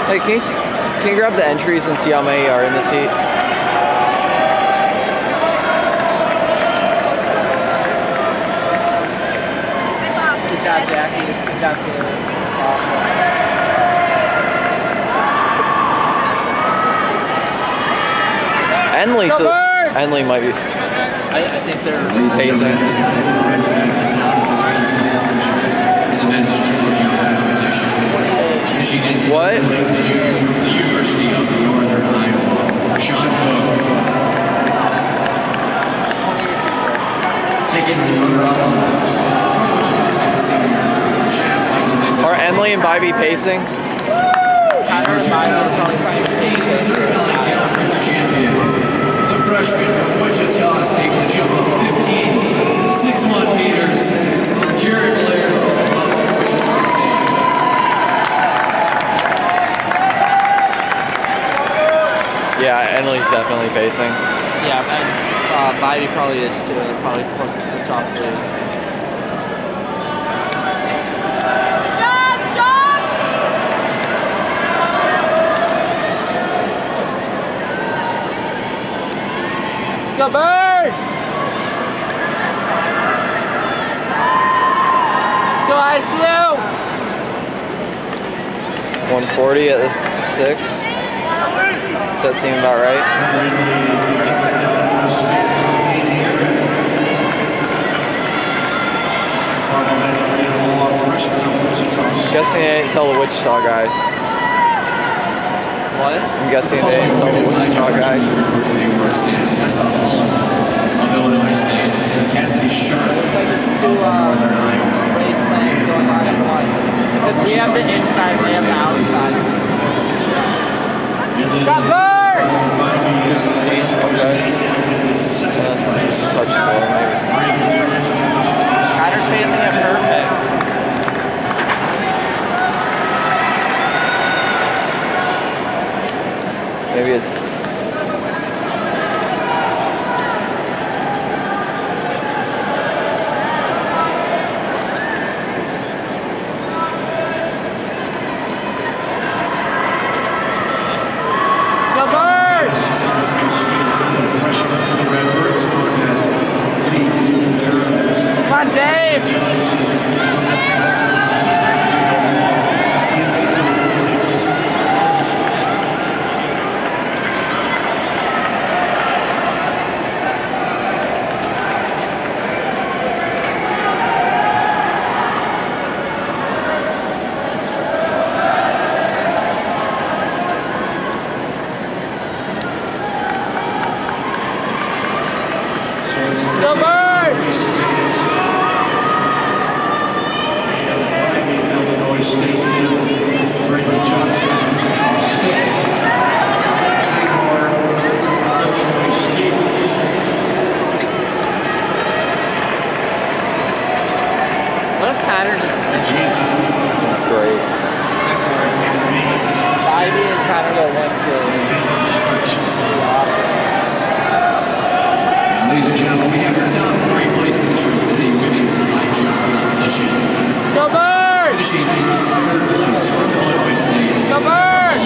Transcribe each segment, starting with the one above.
Hey, can you grab the entries and see how many are in this heat? Good job, Jackie. Good job, Caleb. Awesome. Enley might be. I think they're pacing. What? The University of Northern Iowa, Sean Cook. Taking the runner-up Are Enley and Bybee pacing? Missouri Valley Conference champion. The freshman from Wichita State will jump up 15, 6-1 meters. Jared Blair of Wichita State. Yeah, Enley's definitely pacing. Yeah, and Bybee probably is too. They're probably supposed to switch off leagues. Go Birds! Let's go ICU! 140 at the 6. Does that seem about right? Guessing they didn't tell the Wichita guys. What? I'm guessing they didn't tell the Wichita guys. Tessa Hall of Illinois State and Cassidy Sharp. Looks like it's two race lanes going on at once. We have the inside, we have the outside. Got Bird! Okay. Touch slow, maybe. Ryder's pacing it perfect. Maybe it. Come on, Dave! Go Birds! Illinois State and Brigham Johnson, Wichita State. Illinois State. What if Connor just finished? Great. Bybee and Connor go 1-2. Ladies and gentlemen, we have our top 3 place finishers in the women's high jump competition. Go Birds! Finishing in 3rd place from Illinois State. Go Birds!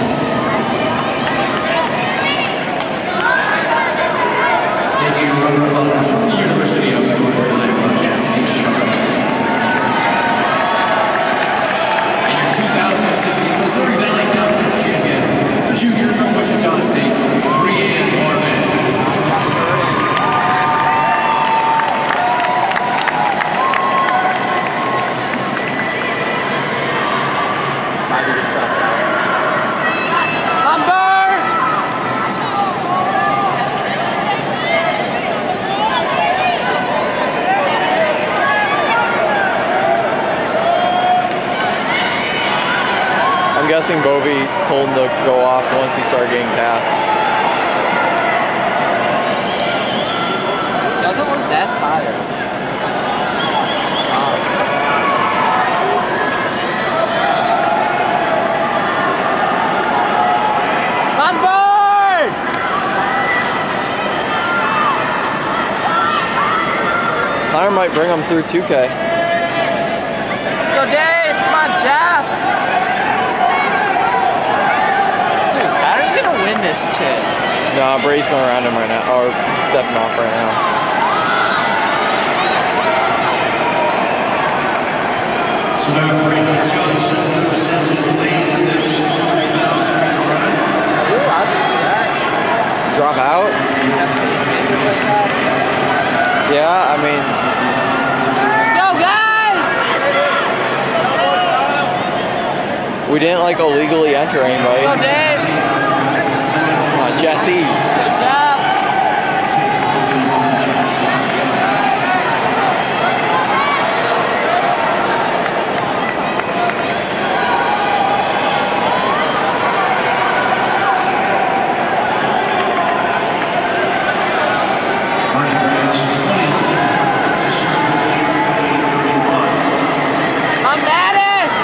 Taking runner-up from the University of Northern Iowa, Cassidy Sharp. And your 2016 Missouri Valley Conference champion, the junior from Wichita State, Brianne Norman. I'm guessing Bovee told him to go off once he started getting passed. It doesn't look that tired. On board! Connor might bring him through 2K. Go Dave! Come on, Jeff! missed Chase. No, Brady's going around him right now, or stepping off right now. So now Brandon Johnson moves into the lead in this 3,000-meter run. Ooh, I'll do that. Drop out? Yeah, I mean, Go, guys! we didn't like illegally enter anybody. Go, Dave! Come on, Jesse. Good job! Takes the lead from Johnson. Marty Grant's 20th position, 8:28.31. I'm Mattis!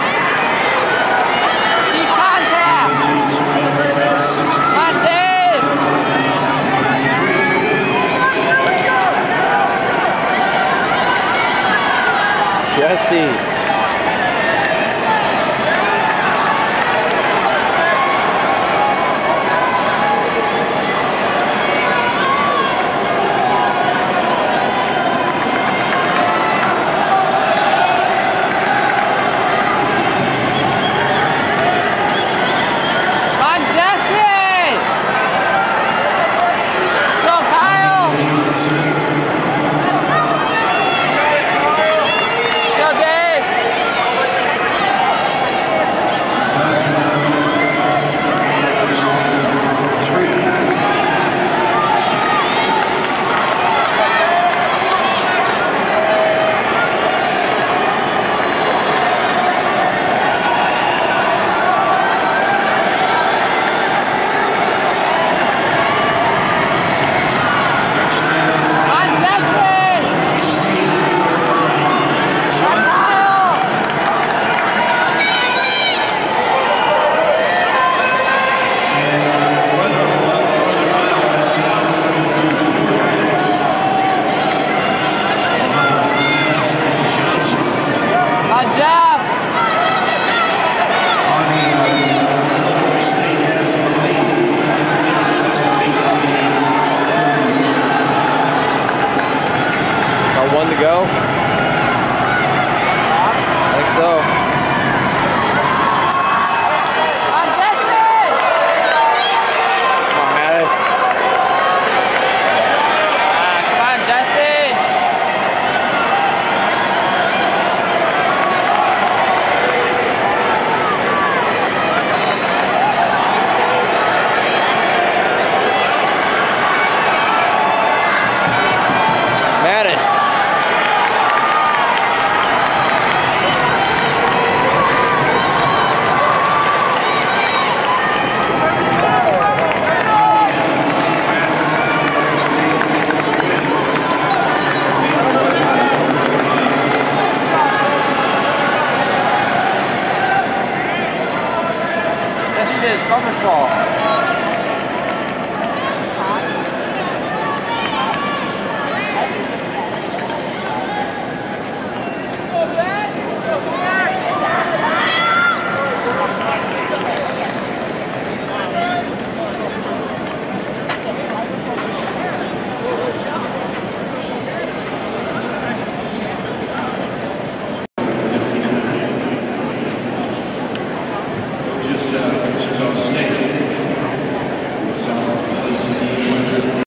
Keep contact! Johnson ran right 16. On Dave! Jesse. On Jesse! Go, Kyle! Go, Dave! On Jesse! On Kyle! On Jeff! Got one to go? I think so. On Jesse! Come on, Mattis. Come on, Jesse! Mattis. Jesse did a somersault.